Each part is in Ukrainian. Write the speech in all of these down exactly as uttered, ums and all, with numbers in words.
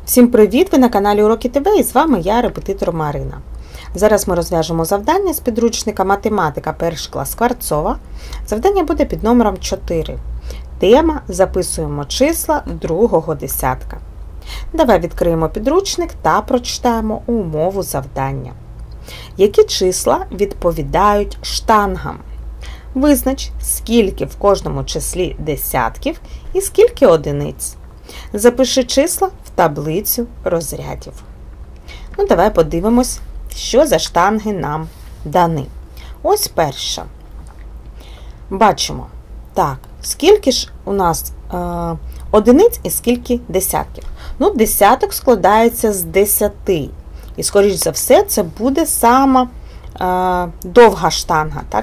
Всім привіт! Ви на каналі Уроки ТВ і з вами я, репетитор Марина. Зараз ми розв'яжемо завдання з підручника Математика перший клас Скворцова. Завдання буде під номером чотири. Тема «Записуємо числа другого десятка». Давай відкриємо підручник та прочитаємо умову завдання. Які числа відповідають штангам? Визнач, скільки в кожному числі десятків і скільки одиниць. Запиши числа в таблицю розрядів. Ну, давай подивимось, що за штанги нам дані. Ось перша. Бачимо, так, скільки ж у нас е, одиниць і скільки десятків. Ну, десяток складається з десяти. І, скоріш за все, це буде сама е, довга штанга, так?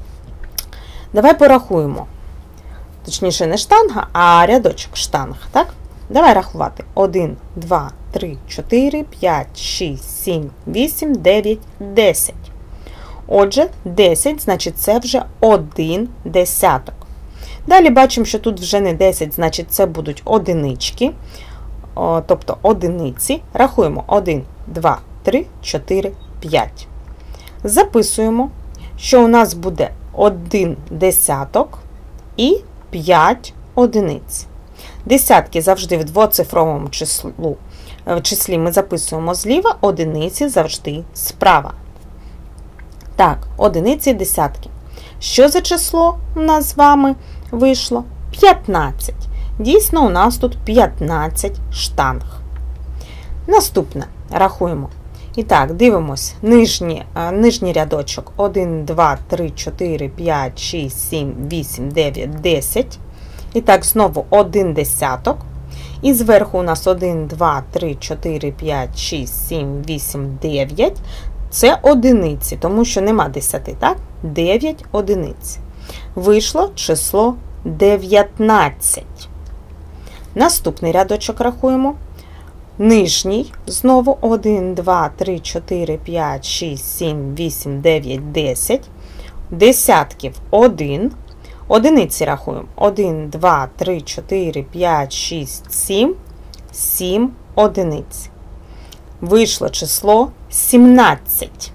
Давай порахуємо. Точніше, не штанга, а рядочок штанг, так? Давай рахувати. один, два, три, чотири, п'ять, шість, сім, вісім, дев'ять, десять. Отже, десять, значить, це вже один десяток. Далі бачимо, що тут вже не десять, значить, це будуть одинички, о, тобто одиниці. Рахуємо один, два, три, чотири, п'ять. Записуємо, що у нас буде один десяток і п'ять одиниць. Десятки завжди в двоцифровому числу, в числі ми записуємо зліва, одиниці завжди справа. Так, одиниці і десятки. Що за число у нас з вами вийшло? п'ятнадцять. Дійсно, у нас тут п'ятнадцять штанг. Наступне рахуємо. І так, дивимось. Нижні, нижній рядочок один, два, три, чотири, п'ять, шість, сім, вісім, дев'ять, десять. І так, знову один десяток. І зверху у нас один, два, три, чотири, п'ять, шість, сім, вісім, дев'ять. Це одиниці, тому що нема десяти, так? дев'ять одиниць. Вийшло число дев'ятнадцять. Наступний рядочок рахуємо. Нижній, знову один, два, три, чотири, п'ять, шість, сім, вісім, дев'ять, десять. Десятків один. Одиниці рахуємо. один, два, три, чотири, п'ять, шість, сім. сім одиниць. Вийшло число сімнадцять.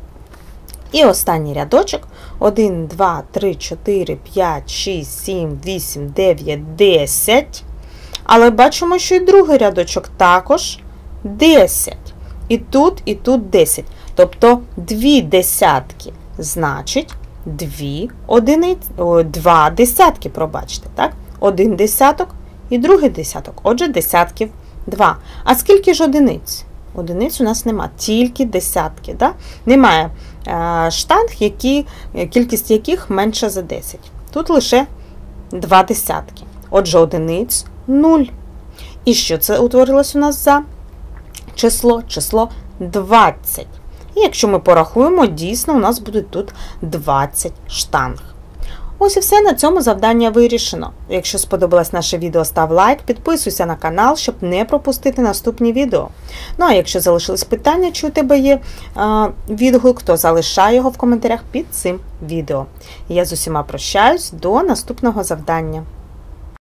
І останній рядочок. один, два, три, чотири, п'ять, шість, сім, вісім, дев'ять, десять. Але бачимо, що і другий рядочок також десять. І тут, і тут десять. Тобто дві десятки, значить дві одиниці, о, два десятки, пробачте, так? Один десяток і другий десяток. Отже, десятків два. А скільки ж одиниць? Одиниць у нас нема, тільки десятки, так? Немає е, штанг, які, кількість яких менша за десять. Тут лише два десятки. Отже, одиниць нуль. І що це утворилось у нас за число? Число двадцять. І якщо ми порахуємо, дійсно у нас буде тут двадцять штанг. Ось і все, на цьому завдання вирішено. Якщо сподобалось наше відео, став лайк, підписуйся на канал, щоб не пропустити наступні відео. Ну а якщо залишились питання, чи у тебе є е, відгук, то залишай його в коментарях під цим відео. Я з усіма прощаюсь, до наступного завдання.